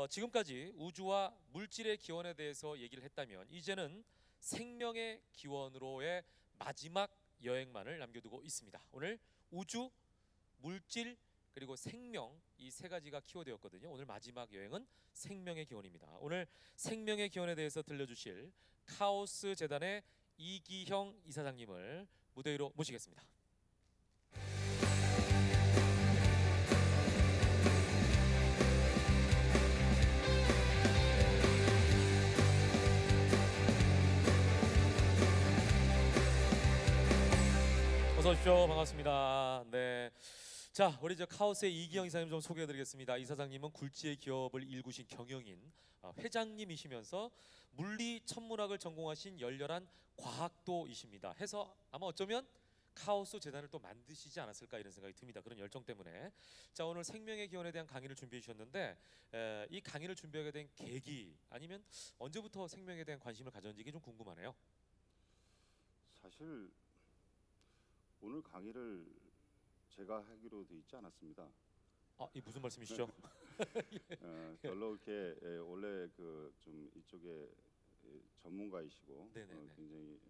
지금까지 우주와 물질의 기원에 대해서 얘기를 했다면 이제는 생명의 기원으로의 마지막 여행만을 남겨두고 있습니다. 오늘 우주, 물질, 그리고 생명, 이 세 가지가 키워드였거든요. 오늘 마지막 여행은 생명의 기원입니다. 오늘 생명의 기원에 대해서 들려주실 카오스 재단의 이기형 이사장님을 무대 위로 모시겠습니다. 어서 오십시오. 반갑습니다. 네. 자, 우리 카오스의 이기형 이사님 좀 소개해드리겠습니다. 이사장님은 굴지의 기업을 일구신 경영인, 회장님이시면서 물리 천문학을 전공하신 열렬한 과학도이십니다. 해서 아마 어쩌면 카오스 재단을 또 만드시지 않았을까 이런 생각이 듭니다. 그런 열정 때문에. 자, 오늘 생명의 기원에 대한 강의를 준비해 주셨는데 이 강의를 준비하게 된 계기 아니면 언제부터 생명에 대한 관심을 가졌는지 이게 좀 궁금하네요. 사실 오늘 강의를 제가 하기로 돼 있지 않았습니다. 이 무슨 말씀이시죠? 별로 이렇게 원래 그 좀 이쪽에 전문가이시고 굉장히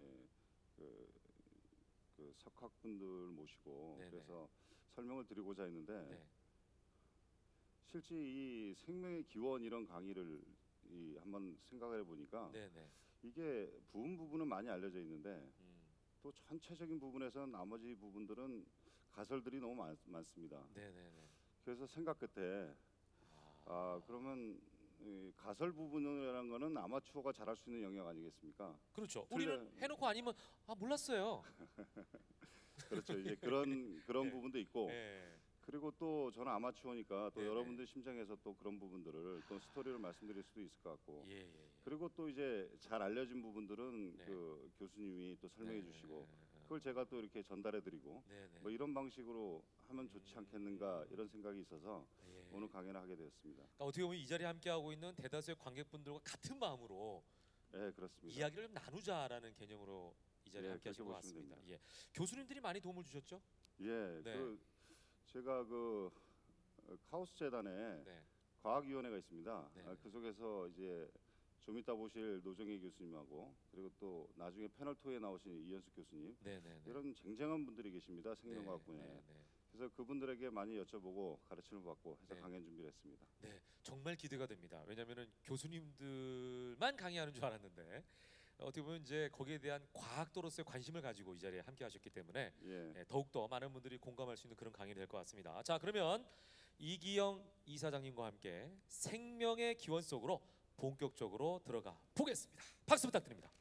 그 석학분들 모시고 네네. 그래서 설명을 드리고자 했는데 네. 실제 이 생명의 기원 이런 강의를 한번 생각을 해보니까 네네. 이게 부분은 많이 알려져 있는데 또 전체적인 부분에서는 나머지 부분들은 가설들이 너무 많습니다. 네네네. 그래서 생각 끝에 그러면 이 가설 부분이라는 거는 아마추어가 잘할 수 있는 영역 아니겠습니까? 그렇죠. 우리는 해놓고 아니면 몰랐어요. 그렇죠. 이제 그런 네. 부분도 있고 네. 그리고 또 저는 아마추어니까 또 네네. 여러분들 심정에서 또 그런 부분들을 또 스토리를 말씀드릴 수도 있을 것 같고 예. 그리고 또 이제 잘 알려진 부분들은 네. 그 교수님이 또 설명해 네. 주시고 그걸 제가 또 이렇게 전달해 드리고 네네. 뭐 이런 방식으로 하면 좋지 않겠는가 이런 생각이 있어서 예. 오늘 강연을 하게 되었습니다. 그러니까 어떻게 보면 이 자리에 함께하고 있는 대다수의 관객분들과 같은 마음으로 네, 그렇습니다. 이야기를 좀 나누자라는 개념으로 이 자리에 네, 함께하신 것 그렇게 보시면 같습니다. 예. 교수님들이 많이 도움을 주셨죠? 예, 네. 제가 그 카오스 재단에 네. 과학위원회가 있습니다. 네. 그 속에서 이제 좀 이따 보실 노정희 교수님하고 그리고 또 나중에 패널 2에 나오신 이현숙 교수님 네네네. 이런 쟁쟁한 분들이 계십니다. 생명과학 분야에. 네네. 그래서 그분들에게 많이 여쭤보고 가르침을 받고 해서 네. 강연 준비를 했습니다. 네, 정말 기대가 됩니다. 왜냐하면은 교수님들만 강의하는 줄 알았는데 어떻게 보면 이제 거기에 대한 과학도로서의 관심을 가지고 이 자리에 함께하셨기 때문에 예. 더욱 더 많은 분들이 공감할 수 있는 그런 강의가 될 것 같습니다. 자, 그러면 이기형 이사장님과 함께 생명의 기원 속으로 본격적으로 들어가 보겠습니다. 박수 부탁드립니다.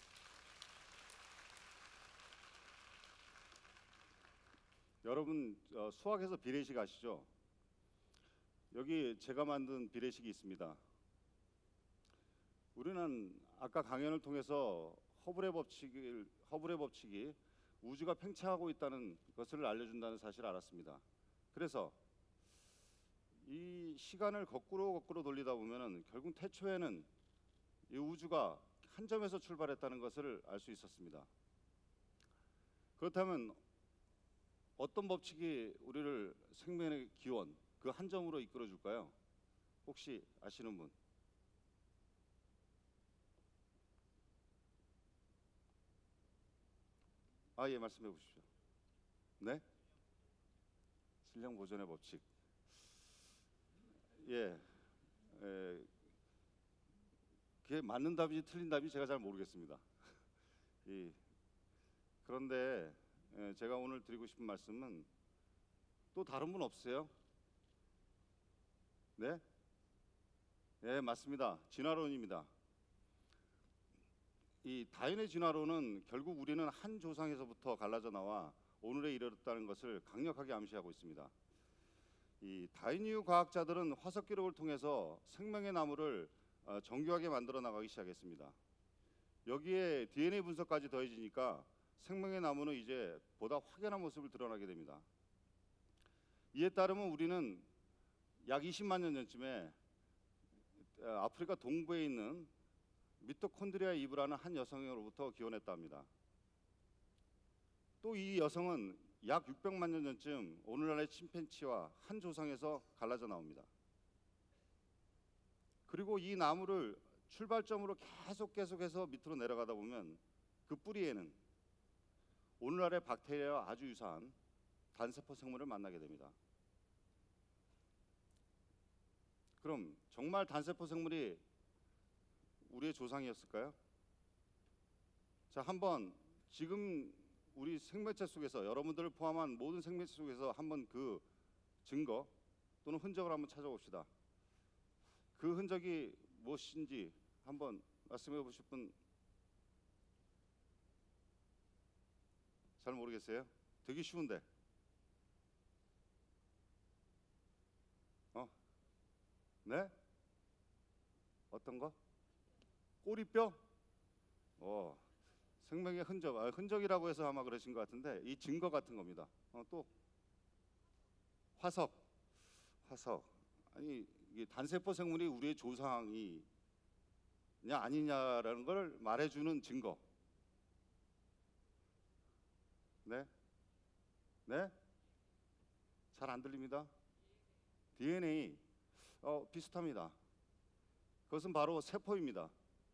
여러분 수학에서 비례식 아시죠? 여기 제가 만든 비례식이 있습니다. 우리는 아까 강연을 통해서 허블의 법칙이 우주가 팽창하고 있다는 것을 알려준다는 사실을 알았습니다. 그래서 이 시간을 거꾸로 돌리다 보면은 결국 태초에는 이 우주가 한 점에서 출발했다는 것을 알 수 있었습니다. 그렇다면 어떤 법칙이 우리를 생명의 기원 그 한 점으로 이끌어 줄까요? 혹시 아시는 분? 예, 말씀해 보십시오. 네? 질량 보존의 법칙. 예, 그게 맞는 답인지 틀린 답인지 제가 잘 모르겠습니다. 그런데 제가 오늘 드리고 싶은 말씀은 또 다른 분 없으세요? 네? 네, 맞습니다. 진화론입니다. 이 다윈의 진화론은 결국 우리는 한 조상에서부터 갈라져 나와 오늘에 이르렀다는 것을 강력하게 암시하고 있습니다. 이 다윈 이후 과학자들은 화석 기록을 통해서 생명의 나무를 정교하게 만들어 나가기 시작했습니다. 여기에 DNA 분석까지 더해지니까 생명의 나무는 이제 보다 확연한 모습을 드러나게 됩니다. 이에 따르면 우리는 약 20만 년 전쯤에 아프리카 동부에 있는 미토콘드리아 이브라는 한 여성으로부터 기원했다 합니다. 또 이 여성은 약 600만 년 전쯤 오늘날의 침팬지와 한 조상에서 갈라져 나옵니다. 그리고 이 나무를 출발점으로 계속해서 밑으로 내려가다 보면 그 뿌리에는 오늘날의 박테리아와 아주 유사한 단세포 생물을 만나게 됩니다. 그럼 정말 단세포 생물이 우리의 조상이었을까요? 자, 한번 지금 우리 생명체 속에서 여러분들을 포함한 모든 생명체 속에서 한번 그 증거 또는 흔적을 한번 찾아봅시다. 그 흔적이 무엇인지 한번 말씀해 보실 분? 잘 모르겠어요? 되게 쉬운데. 네? 어떤 거? 꼬리뼈? 생명의 흔적. 흔적이라고 해서 아마 그러신 것 같은데 이 증거 같은 겁니다. 또 화석. 아니 이게 단세포 생물이 우리의 조상이냐 아니냐라는 걸 말해주는 증거. 네? 네? 잘 안 들립니다. DNA. 비슷합니다. 그것은 바로 세포입니다.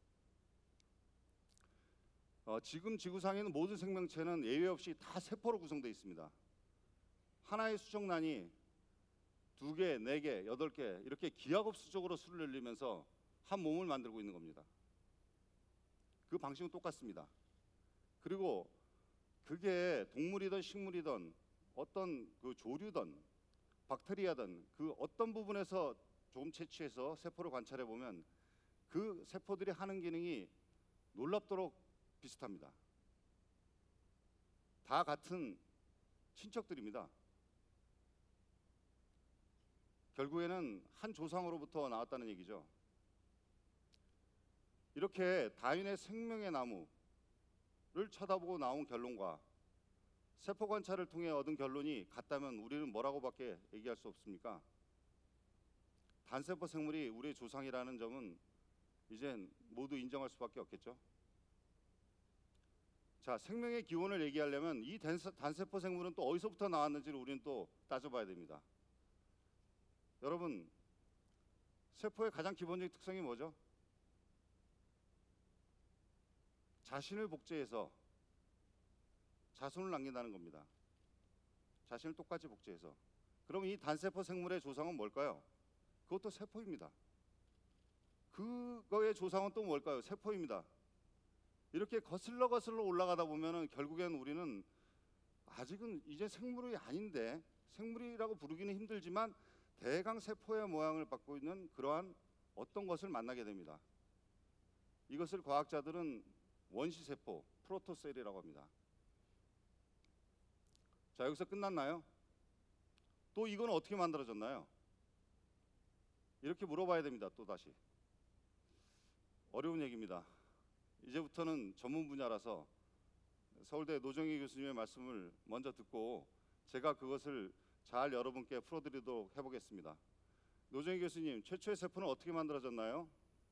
지금 지구상에 있는 모든 생명체는 예외 없이 다 세포로 구성되어 있습니다. 하나의 수정란이 2개, 4개, 8개 이렇게 기하급수적으로 수를 늘리면서 한 몸을 만들고 있는 겁니다. 그 방식은 똑같습니다. 그리고 그게 동물이든 식물이든 어떤 그 조류든 박테리아든 그 어떤 부분에서 조금 채취해서 세포를 관찰해 보면 그 세포들이 하는 기능이 놀랍도록 비슷합니다. 다 같은 친척들입니다. 결국에는 한 조상으로부터 나왔다는 얘기죠. 이렇게 다윈의 생명의 나무를 쳐다보고 나온 결론과 세포 관찰을 통해 얻은 결론이 같다면 우리는 뭐라고밖에 얘기할 수 없습니까? 단세포 생물이 우리의 조상이라는 점은 이젠 모두 인정할 수밖에 없겠죠. 자, 생명의 기원을 얘기하려면 이 단세포 생물은 또 어디서부터 나왔는지를 우리는 또 따져봐야 됩니다. 여러분, 세포의 가장 기본적인 특성이 뭐죠? 자신을 복제해서 자손을 남긴다는 겁니다. 자신을 똑같이 복제해서. 그럼 이 단세포 생물의 조상은 뭘까요? 그것도 세포입니다. 그거의 조상은 또 뭘까요? 세포입니다. 이렇게 거슬러 올라가다 보면은 결국엔 우리는 아직은 이제 생물이 아닌데, 생물이라고 부르기는 힘들지만 대강 세포의 모양을 갖고 있는 그러한 어떤 것을 만나게 됩니다. 이것을 과학자들은 원시세포, 프로토셀이라고 합니다. 자, 여기서 끝났나요? 또 이건 어떻게 만들어졌나요? 이렇게 물어봐야 됩니다. 또 다시. 어려운 얘기입니다. 이제부터는 전문 분야라서 서울대 노정희 교수님의 말씀을 먼저 듣고 제가 그것을 잘 여러분께 풀어드리도록 해보겠습니다. 노정희 교수님, 최초의 세포는 어떻게 만들어졌나요?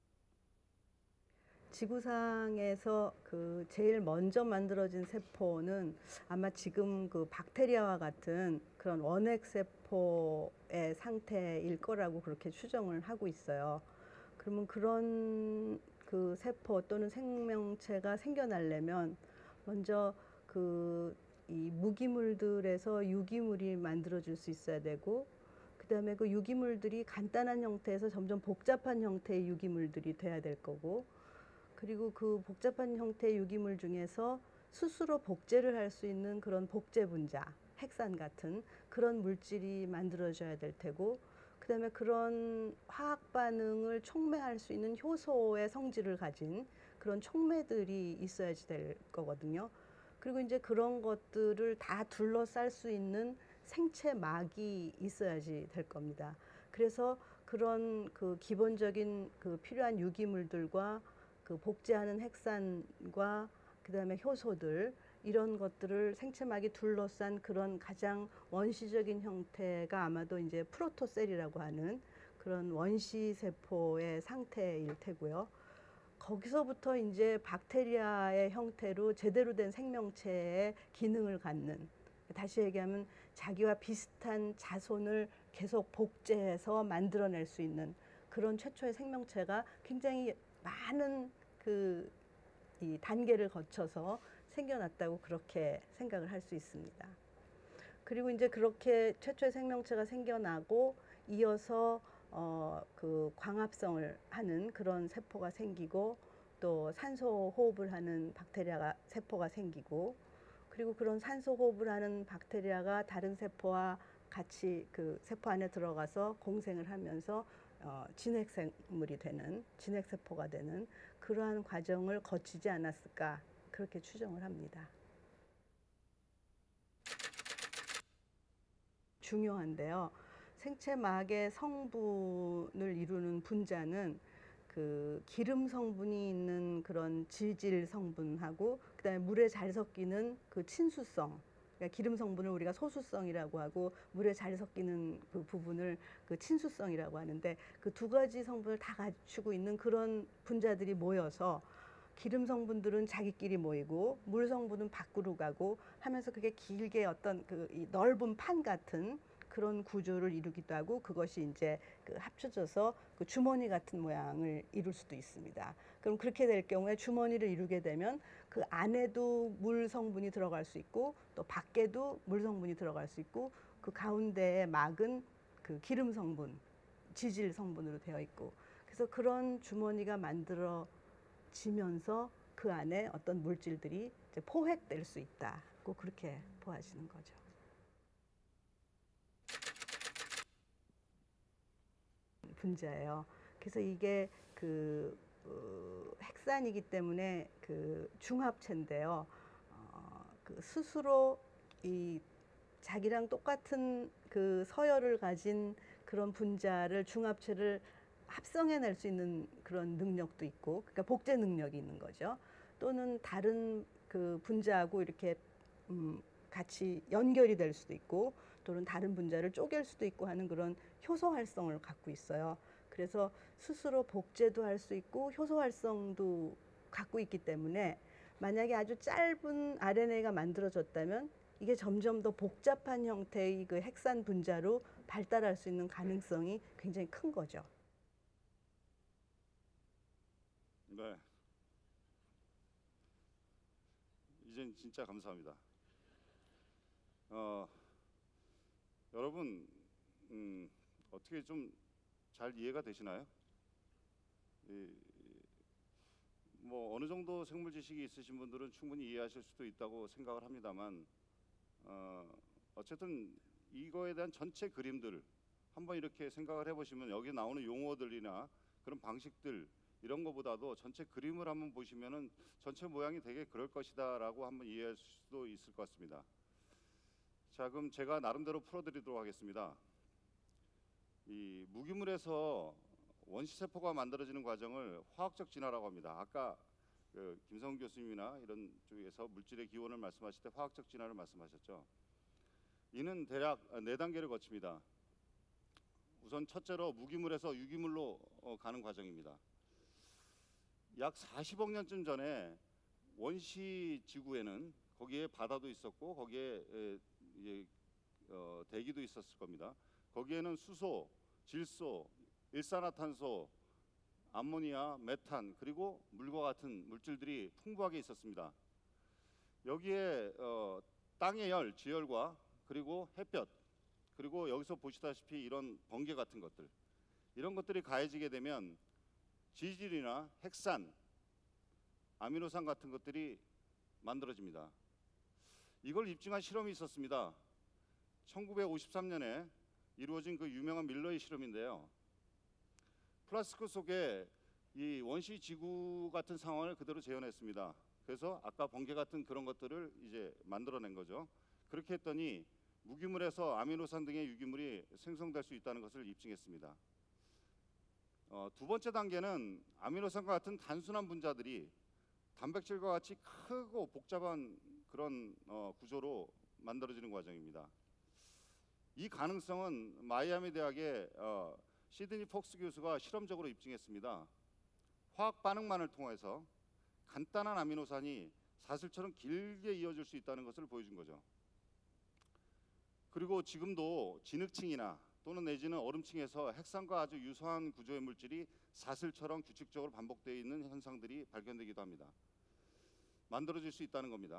지구상에서 그 제일 먼저 만들어진 세포는 아마 지금 그 박테리아와 같은 그런 원핵 세포의 상태일 거라고 그렇게 추정을 하고 있어요. 그러면 그런 그 세포 또는 생명체가 생겨나려면 먼저 이 무기물들에서 유기물이 만들어질 수 있어야 되고, 그다음에 그 유기물들이 간단한 형태에서 점점 복잡한 형태의 유기물들이 돼야 될 거고, 그리고 그 복잡한 형태의 유기물 중에서 스스로 복제를 할 수 있는 그런 복제 분자, 핵산 같은 그런 물질이 만들어져야 될 테고, 그다음에 그런 화학 반응을 촉매할 수 있는 효소의 성질을 가진 그런 촉매들이 있어야지 될 거거든요. 그리고 이제 그런 것들을 다 둘러쌀 수 있는 생체막이 있어야지 될 겁니다. 그래서 그런 그 기본적인 그 필요한 유기물들과 그 복제하는 핵산과 그다음에 효소들, 이런 것들을 생체막이 둘러싼 그런 가장 원시적인 형태가 아마도 이제 프로토셀이라고 하는 그런 원시 세포의 상태일 테고요. 거기서부터 이제 박테리아의 형태로 제대로 된 생명체의 기능을 갖는, 다시 얘기하면 자기와 비슷한 자손을 계속 복제해서 만들어낼 수 있는 그런 최초의 생명체가 굉장히 많은 이 단계를 거쳐서 생겨났다고 그렇게 생각을 할 수 있습니다. 그리고 이제 그렇게 최초의 생명체가 생겨나고 이어서 그 광합성을 하는 그런 세포가 생기고 또 산소 호흡을 하는 박테리아가 세포가 생기고 그리고 그런 산소 호흡을 하는 박테리아가 다른 세포와 같이 그 세포 안에 들어가서 공생을 하면서 진핵생물이 되는 진핵세포가 되는 그러한 과정을 거치지 않았을까 그렇게 추정을 합니다. 중요한데요. 생체막의 성분을 이루는 분자는 그 기름 성분이 있는 그런 지질 성분하고 그다음에 물에 잘 섞이는 그 친수성, 그러니까 기름 성분을 우리가 소수성이라고 하고 물에 잘 섞이는 그 부분을 그 친수성이라고 하는데 그 두 가지 성분을 다 갖추고 있는 그런 분자들이 모여서 기름 성분들은 자기끼리 모이고 물 성분은 밖으로 가고 하면서 그게 길게 어떤 그 이 넓은 판 같은 그런 구조를 이루기도 하고 그것이 이제 그 합쳐져서 그 주머니 같은 모양을 이룰 수도 있습니다. 그럼 그렇게 될 경우에 주머니를 이루게 되면 그 안에도 물 성분이 들어갈 수 있고 또 밖에도 물 성분이 들어갈 수 있고 그 가운데의 막은 그 기름 성분, 지질 성분으로 되어 있고 그래서 그런 주머니가 만들어지면서 그 안에 어떤 물질들이 이제 포획될 수 있다고 그렇게 보아지는 거죠. 분자예요. 그래서 이게 그 핵산이기 때문에 그 중합체인데요. 그 스스로 이 자기랑 똑같은 그 서열을 가진 그런 분자를 중합체를 합성해낼 수 있는 그런 능력도 있고, 그러니까 복제 능력이 있는 거죠. 또는 다른 그 분자하고 이렇게 같이 연결이 될 수도 있고, 또는 다른 분자를 쪼갤 수도 있고 하는 그런 효소 활성을 갖고 있어요. 그래서 스스로 복제도 할 수 있고 효소 활성도 갖고 있기 때문에 만약에 아주 짧은 RNA가 만들어졌다면 이게 점점 더 복잡한 형태의 그 핵산 분자로 발달할 수 있는 가능성이 굉장히 큰 거죠. 네. 이젠 진짜 감사합니다. 여러분 어떻게 좀 잘 이해가 되시나요? 뭐 어느 정도 생물 지식이 있으신 분들은 충분히 이해하실 수도 있다고 생각을 합니다만 어쨌든 이거에 대한 전체 그림들 한번 이렇게 생각을 해보시면 여기 나오는 용어들이나 그런 방식들 이런 거보다도 전체 그림을 한번 보시면은 전체 모양이 되게 그럴 것이다라고 한번 이해할 수도 있을 것 같습니다. 자, 그럼 제가 나름대로 풀어드리도록 하겠습니다. 이 무기물에서 원시 세포가 만들어지는 과정을 화학적 진화라고 합니다. 아까 그 김성훈 교수님이나 이런 쪽에서 물질의 기원을 말씀하실 때 화학적 진화를 말씀하셨죠. 이는 대략 4단계를 거칩니다. 우선 첫째로 무기물에서 유기물로 가는 과정입니다. 약 40억 년쯤 전에 원시 지구에는 거기에 바다도 있었고 거기에 대기도 있었을 겁니다. 거기에는 수소, 질소, 일산화탄소, 암모니아, 메탄 그리고 물과 같은 물질들이 풍부하게 있었습니다. 여기에 땅의 열, 지열과 그리고 햇볕 그리고 여기서 보시다시피 이런 번개 같은 것들 이런 것들이 가해지게 되면 지질이나 핵산, 아미노산 같은 것들이 만들어집니다. 이걸 입증한 실험이 있었습니다. 1953년에 이루어진 그 유명한 밀러의 실험인데요. 플라스크 속에 이 원시 지구 같은 상황을 그대로 재현했습니다. 그래서 아까 번개 같은 그런 것들을 이제 만들어낸 거죠. 그렇게 했더니 무기물에서 아미노산 등의 유기물이 생성될 수 있다는 것을 입증했습니다. 두 번째 단계는 아미노산과 같은 단순한 분자들이 단백질과 같이 크고 복잡한 그런 구조로 만들어지는 과정입니다. 이 가능성은 마이애미 대학의 시드니 폭스 교수가 실험적으로 입증했습니다. 화학 반응만을 통해서 간단한 아미노산이 사슬처럼 길게 이어질 수 있다는 것을 보여준 거죠. 그리고 지금도 진흙층이나 또는 내지는 얼음층에서 핵산과 아주 유사한 구조의 물질이 사슬처럼 규칙적으로 반복되어 있는 현상들이 발견되기도 합니다. 만들어질 수 있다는 겁니다.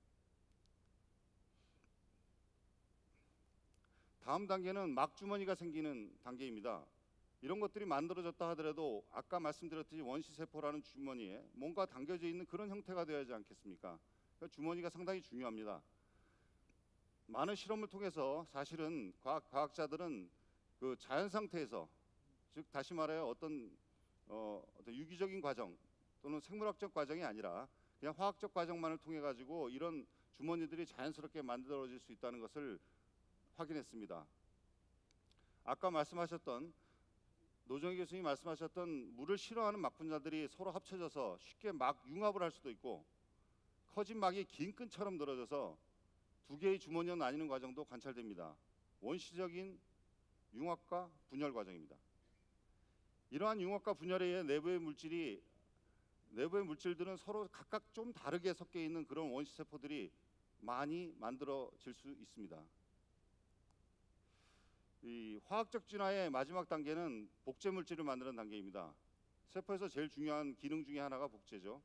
다음 단계는 막주머니가 생기는 단계입니다. 이런 것들이 만들어졌다 하더라도 아까 말씀드렸듯이 원시세포라는 주머니에 뭔가 담겨져 있는 그런 형태가 되어야 하지 않겠습니까? 그러니까 주머니가 상당히 중요합니다. 많은 실험을 통해서 사실은 과학자들은 그 자연 상태에서, 즉 다시 말하여 어떤 유기적인 과정 또는 생물학적 과정이 아니라 그냥 화학적 과정만을 통해 가지고 이런 주머니들이 자연스럽게 만들어질 수 있다는 것을 확인했습니다. 아까 말씀하셨던 노정희 교수님이 말씀하셨던 물을 싫어하는 막 분자들이 서로 합쳐져서 쉽게 막 융합을 할 수도 있고, 커진 막이 긴 끈처럼 늘어져서 두 개의 주머니로 나뉘는 과정도 관찰됩니다. 원시적인 융합과 분열 과정입니다. 이러한 융합과 분열에 의해 내부의 물질들은 서로 각각 좀 다르게 섞여 있는 그런 원시세포들이 많이 만들어질 수 있습니다. 이 화학적 진화의 마지막 단계는 복제 물질을 만드는 단계입니다. 세포에서 제일 중요한 기능 중에 하나가 복제죠.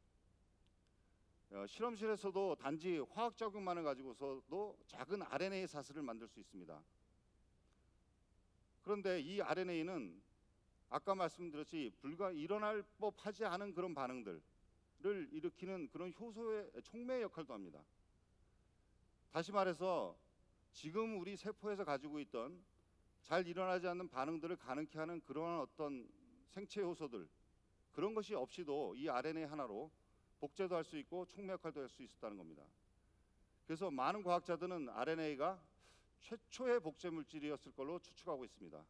실험실에서도 단지 화학 작용만을 가지고서도 작은 RNA 사슬을 만들 수 있습니다. 그런데 이 RNA는 아까 말씀드렸듯이 일어날 법하지 않은 그런 반응들을 일으키는 그런 효소의 촉매의 역할도 합니다. 다시 말해서 지금 우리 세포에서 가지고 있던 잘 일어나지 않는 반응들을 가능케 하는 그러한 어떤 생체 요소들, 그런 것이 없이도 이 RNA 하나로 복제도 할 수 있고 촉매 역할도 할 수 있었다는 겁니다. 그래서 많은 과학자들은 RNA가 최초의 복제 물질이었을 걸로 추측하고 있습니다.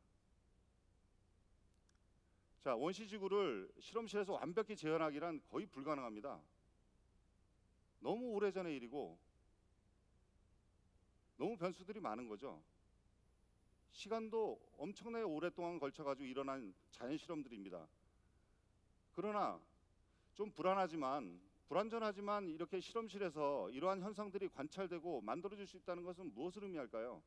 자, 원시지구를 실험실에서 완벽히 재현하기란 거의 불가능합니다. 너무 오래전의 일이고 너무 변수들이 많은 거죠. 시간도 엄청나게 오랫동안 걸쳐가지고 일어난 자연 실험들입니다. 그러나 좀 불완전하지만 이렇게 실험실에서 이러한 현상들이 관찰되고 만들어질 수 있다는 것은 무엇을 의미할까요?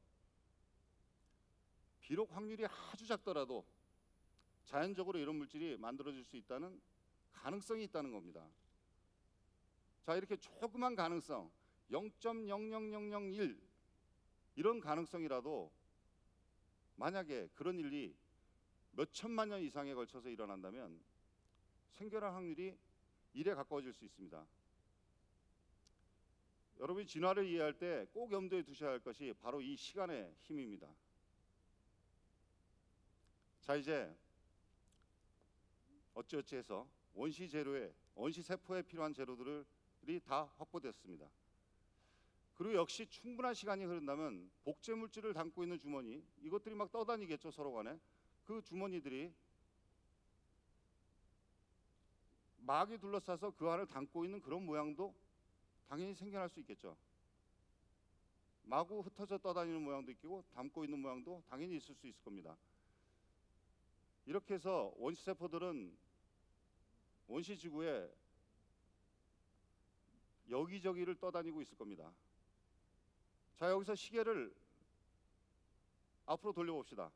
비록 확률이 아주 작더라도 자연적으로 이런 물질이 만들어질 수 있다는 가능성이 있다는 겁니다. 자, 이렇게 조그만 가능성 0.00001 이런 가능성이라도 만약에 그런 일이 몇 천만 년 이상에 걸쳐서 일어난다면 생겨날 확률이 1에 가까워질 수 있습니다. 여러분이 진화를 이해할 때 꼭 염두에 두셔야 할 것이 바로 이 시간의 힘입니다. 자, 이제 어찌어찌해서 원시세포에 필요한 재료들이 다 확보됐습니다. 그리고 역시 충분한 시간이 흐른다면 복제 물질을 담고 있는 주머니, 이것들이 막 떠다니겠죠, 서로 간에. 그 주머니들이 막이 둘러싸서 그 안을 담고 있는 그런 모양도 당연히 생겨날 수 있겠죠. 마구 흩어져 떠다니는 모양도 있고 담고 있는 모양도 당연히 있을 수 있을 겁니다. 이렇게 해서 원시세포들은 원시지구에 여기저기를 떠다니고 있을 겁니다. 자, 여기서 시계를 앞으로 돌려봅시다.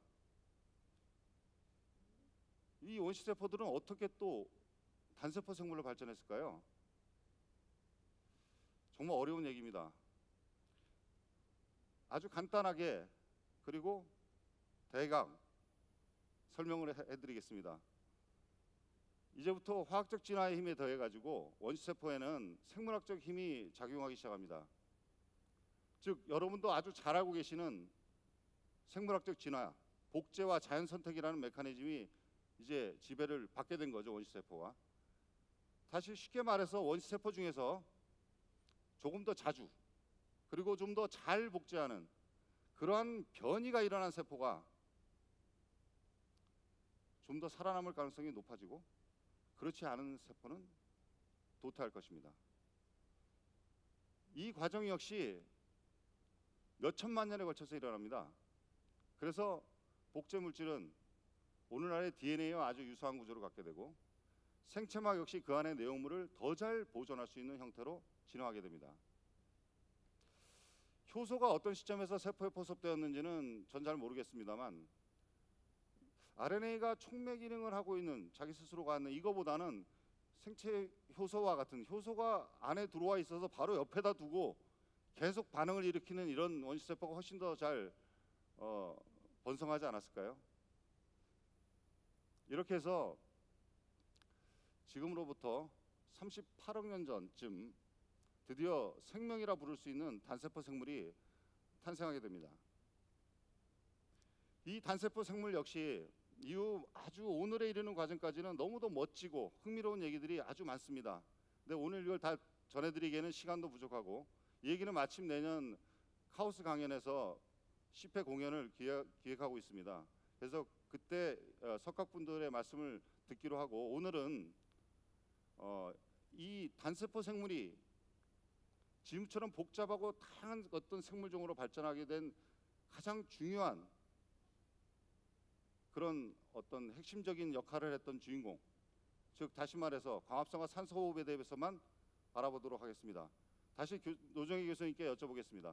이 원시세포들은 어떻게 또 단세포 생물로 발전했을까요? 정말 어려운 얘기입니다. 아주 간단하게 그리고 대강 설명을 해드리겠습니다. 이제부터 화학적 진화의 힘에 더해 가지고 원시세포에는 생물학적 힘이 작용하기 시작합니다. 즉 여러분도 아주 잘 알고 계시는 생물학적 진화, 복제와 자연 선택이라는 메커니즘이 이제 지배를 받게 된 거죠, 원시세포가. 다시 쉽게 말해서 원시세포 중에서 조금 더 자주 그리고 좀 더 잘 복제하는 그러한 변이가 일어난 세포가 좀 더 살아남을 가능성이 높아지고, 그렇지 않은 세포는 도태할 것입니다. 이 과정 역시 몇 천만 년에 걸쳐서 일어납니다. 그래서 복제 물질은 오늘날의 DNA와 아주 유사한 구조를 갖게 되고, 생체막 역시 그 안의 내용물을 더 잘 보존할 수 있는 형태로 진화하게 됩니다. 효소가 어떤 시점에서 세포에 포섭되었는지는 전 잘 모르겠습니다만 RNA가 촉매 기능을 하고 있는 자기 스스로가 하는 이거보다는 생체 효소와 같은 효소가 안에 들어와 있어서 바로 옆에다 두고 계속 반응을 일으키는 이런 원시 세포가 훨씬 더 잘 번성하지 않았을까요? 이렇게 해서 지금으로부터 38억 년 전쯤 드디어 생명이라 부를 수 있는 단세포 생물이 탄생하게 됩니다. 이 단세포 생물 역시 이후 아주 오늘에 이르는 과정까지는 너무도 멋지고 흥미로운 얘기들이 아주 많습니다. 근데 오늘 이걸 다 전해드리기에는 시간도 부족하고 이 얘기는 마침 내년 카오스 강연에서 10회 공연을 기획하고 있습니다. 그래서 그때 석학분들의 말씀을 듣기로 하고 오늘은 이 단세포 생물이 지금처럼 복잡하고 다양한 어떤 생물종으로 발전하게 된 가장 중요한 그런 어떤 핵심적인 역할을 했던 주인공, 즉 다시 말해서 광합성과 산소호흡에 대해서만 알아보도록 하겠습니다. 다시 노정희 교수님께 여쭤보겠습니다.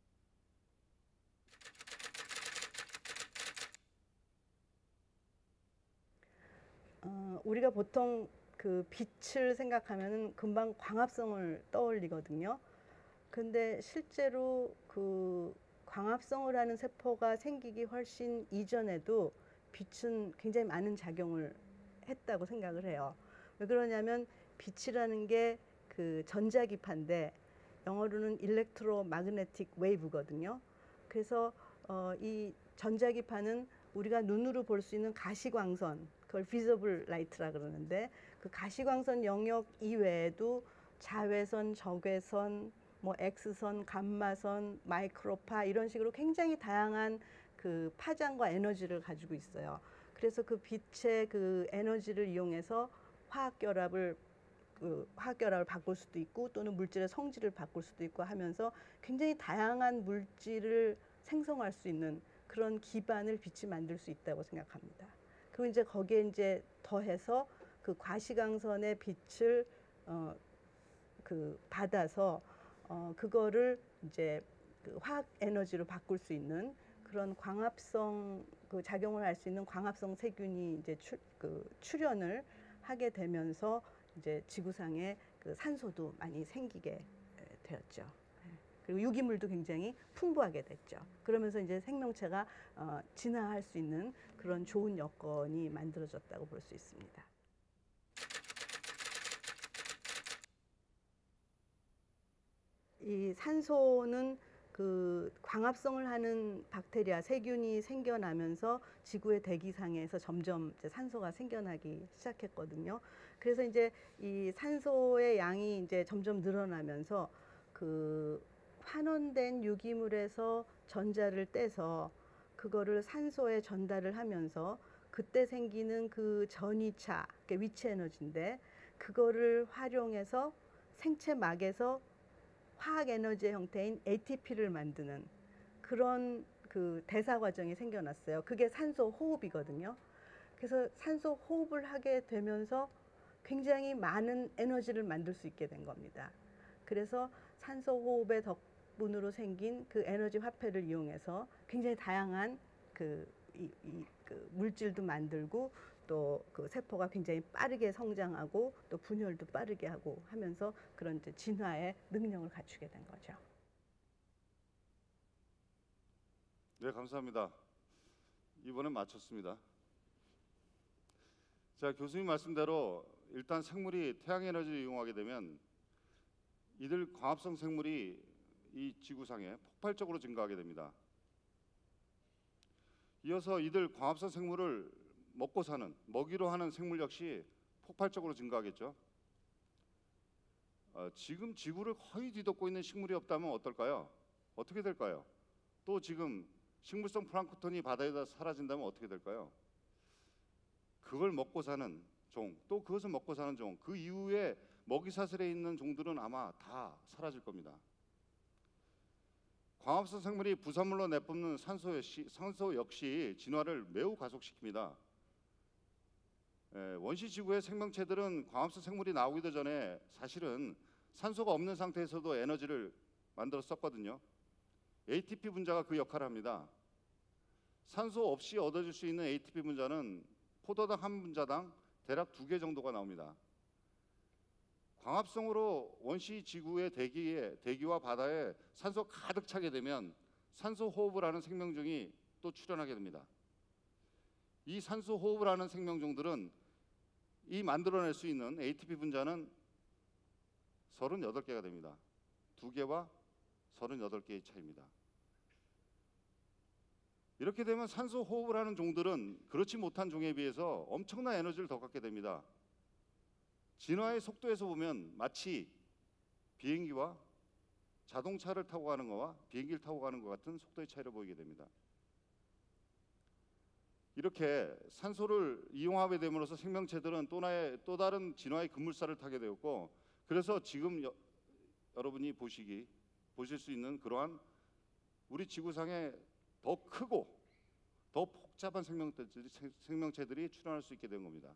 우리가 보통 그 빛을 생각하면은 금방 광합성을 떠올리거든요. 근데 실제로 그 광합성을 하는 세포가 생기기 훨씬 이전에도 빛은 굉장히 많은 작용을 했다고 생각을 해요. 왜 그러냐면 빛이라는 게 그 전자기파인데 영어로는 일렉트로마그네틱 웨이브거든요. 그래서 이 전자기파는 우리가 눈으로 볼 수 있는 가시광선, 그걸 비저블 라이트라 그러는데 그 가시광선 영역 이외에도 자외선, 적외선, 뭐 X선, 감마선, 마이크로파 이런 식으로 굉장히 다양한 그 파장과 에너지를 가지고 있어요. 그래서 그 빛의 그 에너지를 이용해서 화학 결합을 바꿀 수도 있고 또는 물질의 성질을 바꿀 수도 있고 하면서 굉장히 다양한 물질을 생성할 수 있는 그런 기반을 빛이 만들 수 있다고 생각합니다. 그리고 이제 거기에 이제 더해서 그 과시광선의 빛을 그 받아서 그거를 이제 그 화학 에너지로 바꿀 수 있는 그런 광합성 그 작용을 할 수 있는 광합성 세균이 이제 출현을 하게 되면서 이제 지구상에 그 산소도 많이 생기게 되었죠. 그리고 유기물도 굉장히 풍부하게 됐죠. 그러면서 이제 생명체가 진화할 수 있는 그런 좋은 여건이 만들어졌다고 볼 수 있습니다. 이 산소는 그 광합성을 하는 박테리아 세균이 생겨나면서 지구의 대기상에서 점점 이제 산소가 생겨나기 시작했거든요. 그래서 이제 이 산소의 양이 이제 점점 늘어나면서 그 환원된 유기물에서 전자를 떼서 그거를 산소에 전달을 하면서 그때 생기는 그 전이차, 그러니까 위치 에너지인데 그거를 활용해서 생체막에서 화학 에너지의 형태인 ATP를 만드는 그런 그 대사 과정이 생겨났어요. 그게 산소 호흡이거든요. 그래서 산소 호흡을 하게 되면서 굉장히 많은 에너지를 만들 수 있게 된 겁니다. 그래서 산소 호흡의 덕분으로 생긴 그 에너지 화폐를 이용해서 굉장히 다양한 그 물질도 만들고 또 그 세포가 굉장히 빠르게 성장하고 또 분열도 빠르게 하고 하면서 그런 이제 진화의 능력을 갖추게 된 거죠. 네, 감사합니다. 이번엔 맞췄습니다. 자, 교수님 말씀대로 일단 생물이 태양 에너지를 이용하게 되면 이들 광합성 생물이 이 지구상에 폭발적으로 증가하게 됩니다. 이어서 이들 광합성 생물을 먹고 사는, 먹이로 하는 생물 역시 폭발적으로 증가하겠죠. 지금 지구를 거의 뒤덮고 있는 식물이 없다면 어떨까요? 어떻게 될까요? 또 지금 식물성 플랑크톤이 바다에다 사라진다면 어떻게 될까요? 그걸 먹고 사는 종, 또 그것을 먹고 사는 종, 그 이후에 먹이사슬에 있는 종들은 아마 다 사라질 겁니다. 광합성 생물이 부산물로 내뿜는 산소 역시 진화를 매우 가속시킵니다. 원시 지구의 생명체들은 광합성 생물이 나오기도 전에 사실은 산소가 없는 상태에서도 에너지를 만들어 썼거든요. ATP 분자가 그 역할을 합니다. 산소 없이 얻어질 수 있는 ATP 분자는 포도당 한 분자당 대략 2개 정도가 나옵니다. 광합성으로 원시 지구의 대기와 바다에 산소 가득 차게 되면 산소 호흡을 하는 생명종이 또 출현하게 됩니다. 이 산소 호흡을 하는 생명종들은 이 만들어낼 수 있는 ATP 분자는 38개가 됩니다. 2개와 38개의 차이입니다. 이렇게 되면 산소 호흡을 하는 종들은 그렇지 못한 종에 비해서 엄청난 에너지를 더 갖게 됩니다. 진화의 속도에서 보면 마치 비행기와 자동차를 타고 가는 것과 비행기를 타고 가는 것 같은 속도의 차이를 보이게 됩니다. 이렇게 산소를 이용하게 됨으로써 생명체들은 또 다른 진화의 급물살을 타게 되었고, 그래서 지금 여러분이 보실 수 있는 그러한 우리 지구상에 더 크고 더 복잡한 생명체들이 출현할 수 있게 된 겁니다.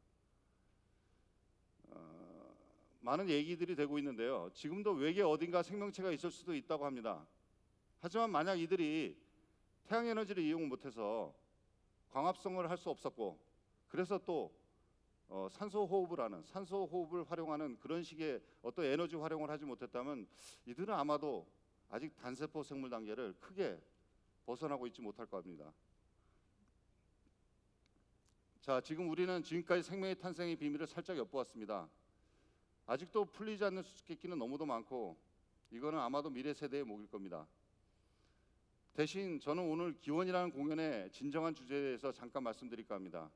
많은 얘기들이 되고 있는데요. 지금도 외계 어딘가 생명체가 있을 수도 있다고 합니다. 하지만 만약 이들이 태양 에너지를 이용 못해서 광합성을 할 수 없었고, 그래서 또 산소 호흡을 활용하는 그런 식의 어떤 에너지 활용을 하지 못했다면 이들은 아마도 아직 단세포 생물 단계를 크게 벗어나고 있지 못할 겁니다. 자, 지금 우리는 지금까지 생명의 탄생의 비밀을 살짝 엿보았습니다. 아직도 풀리지 않는 수수께끼는 너무도 많고 이거는 아마도 미래 세대의 몫일 겁니다. 대신 저는 오늘 기원이라는 공연의 진정한 주제에 대해서 잠깐 말씀드릴까 합니다.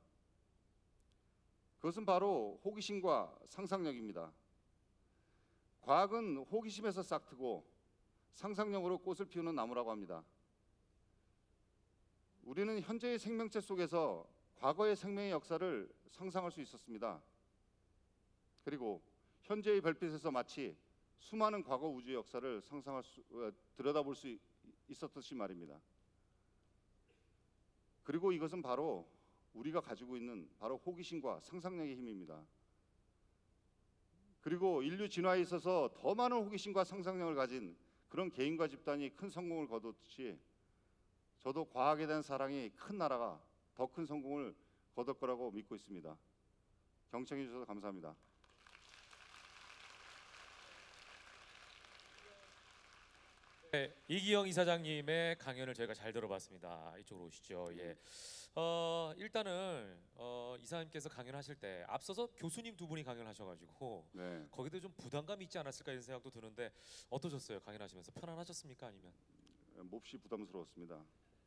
그것은 바로 호기심과 상상력입니다. 과학은 호기심에서 싹트고 상상력으로 꽃을 피우는 나무라고 합니다. 우리는 현재의 생명체 속에서 과거의 생명의 역사를 상상할 수 있었습니다. 그리고 현재의 별빛에서 마치 수많은 과거 우주의 역사를 들여다볼 수 있었듯이 말입니다. 그리고 이것은 바로 우리가 가지고 있는 바로 호기심과 상상력의 힘입니다. 그리고 인류 진화에 있어서 더 많은 호기심과 상상력을 가진 그런 개인과 집단이 큰 성공을 거뒀듯이 저도 과학에 대한 사랑이 큰 나라가 더 큰 성공을 거둘 거라고 믿고 있습니다. 경청해 주셔서 감사합니다. 네, 이기영 이사장님의 강연을 저희가 잘 들어봤습니다. 이쪽으로 오시죠. 예. 일단은 이사님께서 강연하실 때 앞서서 교수님 두 분이 강연하셔가지고 네. 거기도 좀 부담감이 있지 않았을까 이런 생각도 드는데 어떠셨어요? 강연하시면서 편안하셨습니까? 아니면? 몹시 부담스러웠습니다.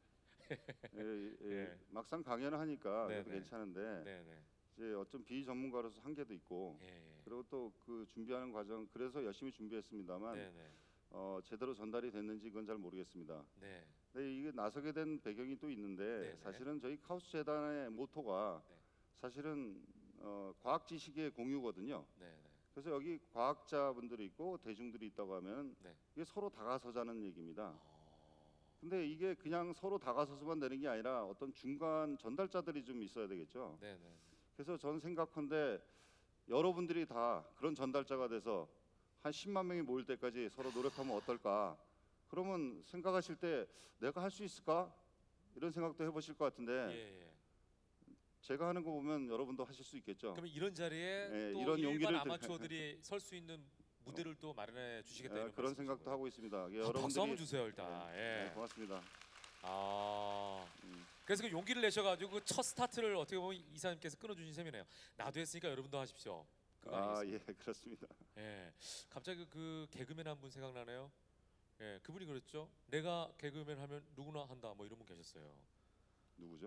예. 막상 강연을 하니까 네네. 그래도 괜찮은데 네네. 이제 어떤 비전문가로서 한계도 있고 예. 그리고 또 그 준비하는 과정, 그래서 열심히 준비했습니다만 네네. 제대로 전달이 됐는지 그건 잘 모르겠습니다. 네. 근데 이게 나서게 된 배경이 또 있는데 네네. 사실은 저희 카우스 재단의 모토가 네. 사실은 과학 지식의 공유거든요. 네네. 그래서 여기 과학자분들이 있고 대중들이 있다고 하면 네. 이게 서로 다가서자는 얘기입니다. 어. 근데 이게 그냥 서로 다가서서만 되는 게 아니라 어떤 중간 전달자들이 좀 있어야 되겠죠. 네네. 그래서 저는 생각컨대 여러분들이 다 그런 전달자가 돼서 한 10만 명이 모일 때까지 서로 노력하면 어떨까. 그러면 생각하실 때 내가 할 수 있을까? 이런 생각도 해보실 것 같은데 예. 제가 하는 거 보면 여러분도 하실 수 있겠죠. 그러면 이런 자리에 네, 또 이런 일반 용기를 아마추어들이 설 수 있는 무대를 또 마련해 주시겠다 이런 그런 말씀이신 생각도 거예요? 하고 있습니다. 예, 박수 한번 주세요 일단. 네, 예. 고맙습니다. 아. 음. 그래서 그 용기를 내셔가지고 그 첫 스타트를 어떻게 보면 이사님께서 끊어주신 셈이네요. 나도 했으니까 여러분도 하십시오. 그거 아니겠습니까? 예, 그렇습니다. 예. 갑자기 그 개그맨 한 분 생각나네요. 예, 그분이 그랬죠. 내가 개그맨 하면 누구나 한다. 뭐 이런 분 계셨어요. 누구죠?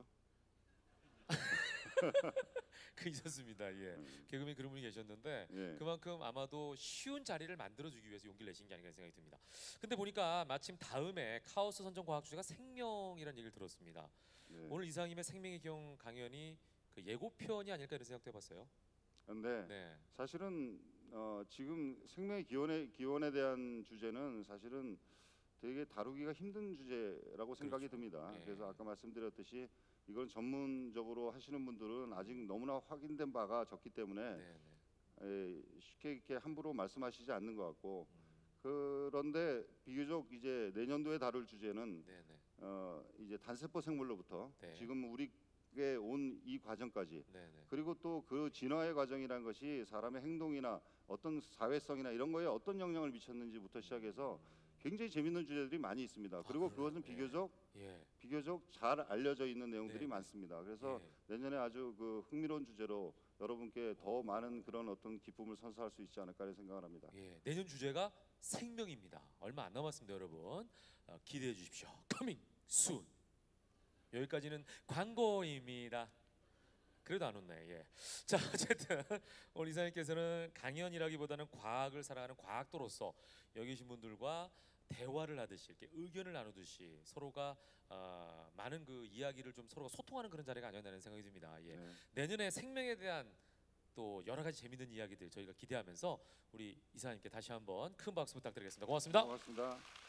그 있었습니다. 예. 개그맨 그런 분이 계셨는데 예. 그만큼 아마도 쉬운 자리를 만들어주기 위해서 용기를 내신 게 아닌가 생각이 듭니다. 근데 보니까 마침 다음에 카오스 선정 과학 주제가 생명이라는 얘기를 들었습니다. 네. 오늘 이사님의 생명의 기용 강연이 그 예고편이 아닐까 이런 생각도 해봤어요. 근데 네. 사실은 지금 생명의 기원에 대한 주제는 사실은 되게 다루기가 힘든 주제라고 생각이 그렇죠. 듭니다. 예. 그래서 아까 말씀드렸듯이 이건 전문적으로 하시는 분들은 아직 너무나 확인된 바가 적기 때문에 네. 네. 쉽게 이렇게 함부로 말씀하시지 않는 것 같고 그런데 비교적 이제 내년도에 다룰 주제는 네네. 이제 단세포 생물로부터 네. 지금 우리에 온 이 과정까지, 네네. 그리고 또 그 진화의 과정이라는 것이 사람의 행동이나 어떤 사회성이나 이런 거에 어떤 영향을 미쳤는지부터 시작해서 굉장히 재밌는 주제들이 많이 있습니다. 그리고 그래요? 그것은 예. 비교적 잘 알려져 있는 내용들이 네. 많습니다. 그래서 예. 내년에 아주 그 흥미로운 주제로 여러분께 더 많은 그런 어떤 기쁨을 선사할 수 있지 않을까 생각을 합니다. 예, 내년 주제가 생명입니다. 얼마 안 남았습니다, 여러분. 기대해 주십시오. Coming soon. 여기까지는 광고입니다. 그래도 안 웃네. 예. 자, 어쨌든 오늘 이사님께서는 강연이라기보다는 과학을 살아가는 과학도로서 여기 계신 분들과 대화를 하듯이 이렇게 의견을 나누듯이 서로가 많은 그 이야기를 좀 서로가 소통하는 그런 자리가 아니었나는 생각이 듭니다. 예. 네. 내년에 생명에 대한 또 여러 가지 재밌는 이야기들 저희가 기대하면서 우리 이사님께 다시 한번 큰 박수 부탁드리겠습니다. 고맙습니다. 고맙습니다.